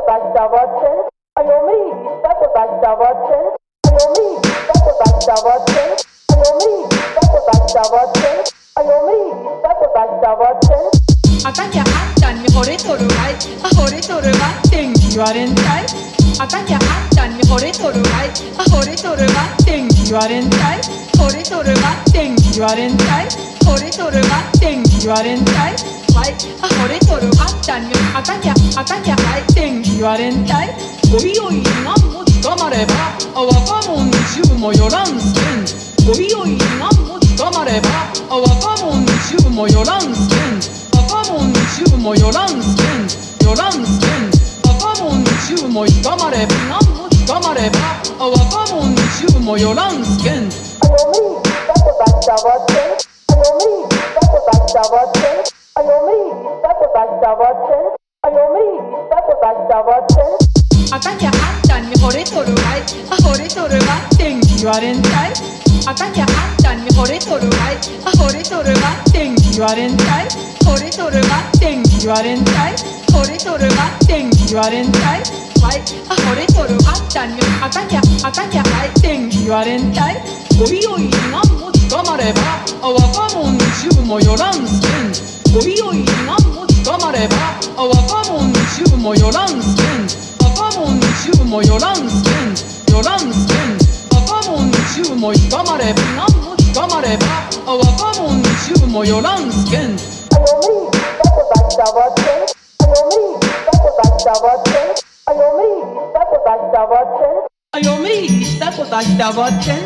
Bastavachen, Ayomi, Tato Bastavachen, Ayomi, Tato Bastavachen, Ayomi, Tato Bastavachen, Ayomi, Tato Bastavachen. あたきゃあんたに惚れとるわい、あ惚れとるわってん言われんたい。あたきゃあんたに惚れとるわい、あ惚れとるわってん言われんたい。惚れとるわってん言われんたい。惚れとるわってん言われんたい。わい、あ惚れとるあんたにあたきゃあいってん言われんたい。おいおいなんも捕まれば、あ若者衆もよらんすけん。おいおいなんも捕まれば、あ若者衆もよらんすけん。若者衆もよらんすけん、よらんすけん。若者衆も捕まれば、なんも捕まれば、あ若者衆もよらんすけん。 Ayomi, Tato Bastavachen, Ayomi, Tato Bastavachen, Ayomi, Tato Bastavachen, Ayomi, Tato Bastavachen. あたきゃあんたに惚れとるわい、あ惚れとるわってん言われんたい。あたきゃあんたに惚れとるわい、あ惚れとるわってん言われんたい。惚れとるわってん言われんたい。惚れとるわってん言われんたい。わい、あ惚れとるあんたにあたきゃあいってん言われんたい。おいおいなんも捕まれば、あ若者衆もよらんすけん。おいおいなんも捕まれば、あ若者衆もよらんすけん。若者衆もよらんすけん、よらんすけん。若者衆も捕まれば、なんも捕まれば、あ若者衆もよらんすけん。 Ayomi, Tato Bastavachen, Ayomi, Tato Bastavachen, Ayomi, Tato Bastavachen. Ayomi, Tato Bastavachen.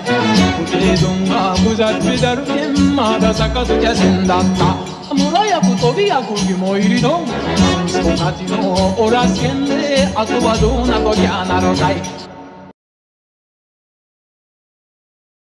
부재동아 부잣비다루 엠마다 사카도냐 센다타 무라야쿠 토비야쿠 유모이리도 소나티노 오라스켄데 아토바도나 거리아나로다이